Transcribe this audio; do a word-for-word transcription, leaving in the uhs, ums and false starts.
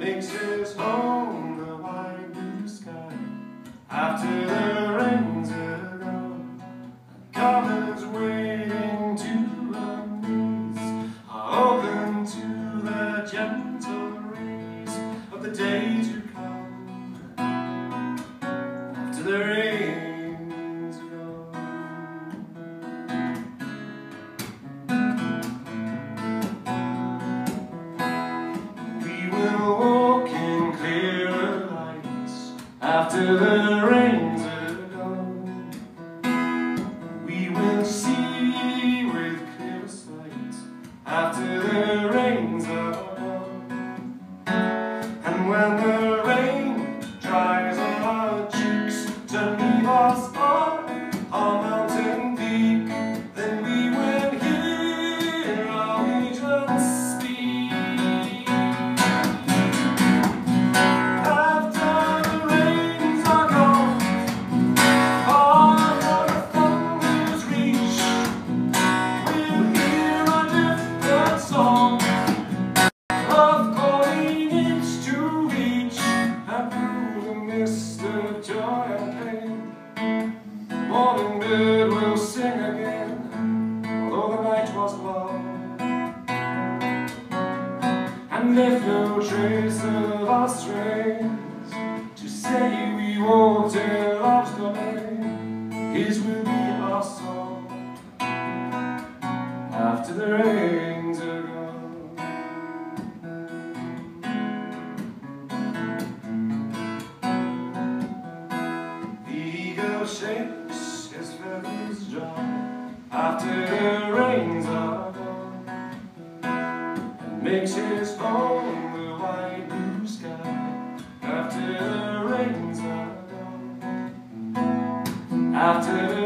makes his home the wide blue sky. After the rains are gone, comets waiting to unleash are open to the gentle rays of the day to come. After the rains are gone, we will walk in clearer lights. After the rains are gone, we will see with clear sight. After the rains are gone, and when the rain dries on our cheeks to leave us on our mountain peak, then we will hear our regions speak. After the rains are gone, far from the thunder's reach, we'll hear a different song of calling each to each, and through the mist of joy and pain, morning bird will sing again, although the night was long. And if no trace of us remains to say we walked in love's domain, his will be our song. After the rains are gone, the eagle shakes his feathers dry. After the rains are gone, and makes his home the wide blue sky. After the rains are gone, after the